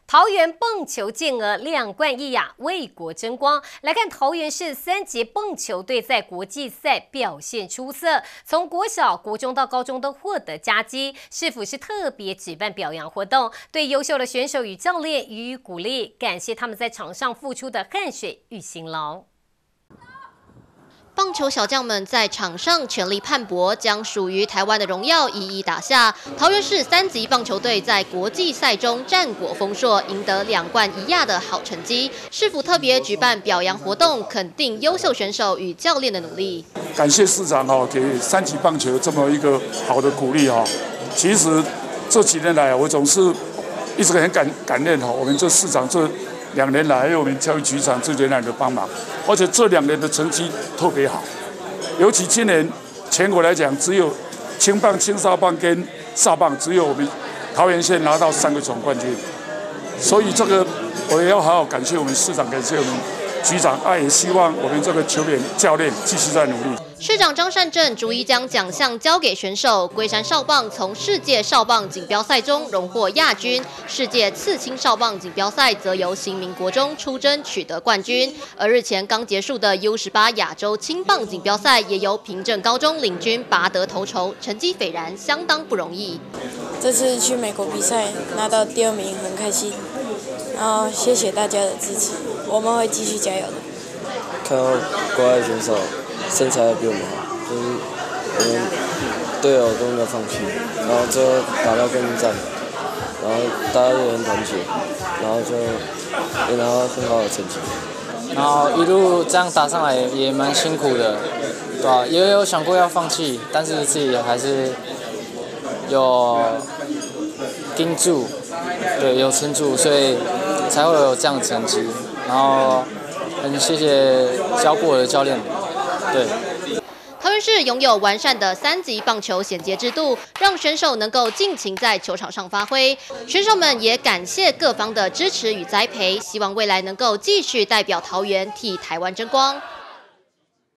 桃园蹦球健儿2冠1亚，为国争光。来看桃园市3级蹦球队在国际赛表现出色，从国小、国中到高中都获得佳绩。市府是特别举办表扬活动，对优秀的选手与教练予以鼓励，感谢他们在场上付出的汗水与辛劳。 棒球小将们在场上全力拼搏，将属于台湾的荣耀一一打下。桃园市3级棒球队在国际赛中战果丰硕，赢得2冠1亚的好成绩。市府特别举办表扬活动，肯定优秀选手与教练的努力。 感谢市长给3级棒球这么一个好的鼓励其实这几年来，我总是一直很感念我们这市长这2年来，还有我们教育局长这2年的帮忙，而且这2年的成绩特别好，尤其今年全国来讲，只有青棒、青少棒跟少棒，只有我们桃园县拿到3个总冠军，所以这个我也要好好感谢我们市长，感谢我们局长，也希望我们这个球员、教练继续在努力。 市长张善政逐一将奖项交给选手。龟山少棒从世界少棒锦标赛中荣获亚军，世界次青少棒锦标赛则由新民国中出征取得冠军。而日前刚结束的 U18亚洲青棒锦标赛，也由平镇高中领军拔得头筹，成绩斐然，相当不容易。 这次去美国比赛拿到第2名，很开心。然后谢谢大家的支持，我们会继续加油的。 看到国外选手 身材比我们好，就是我们队友都没有放弃，然后最后打到更战，然后大家也很团结，然后就也拿到很好的成绩。 然后一路这样打上来也蛮辛苦的，对吧？也有想过要放弃，但是自己还是有盯住，对，有撑住，所以才会有这样的成绩。然后很谢谢教过我的教练。 对， 桃园市拥有完善的3级棒球衔接制度，让选手能够尽情在球场上发挥。选手们也感谢各方的支持与栽培，希望未来能够继续代表桃园替台湾争光。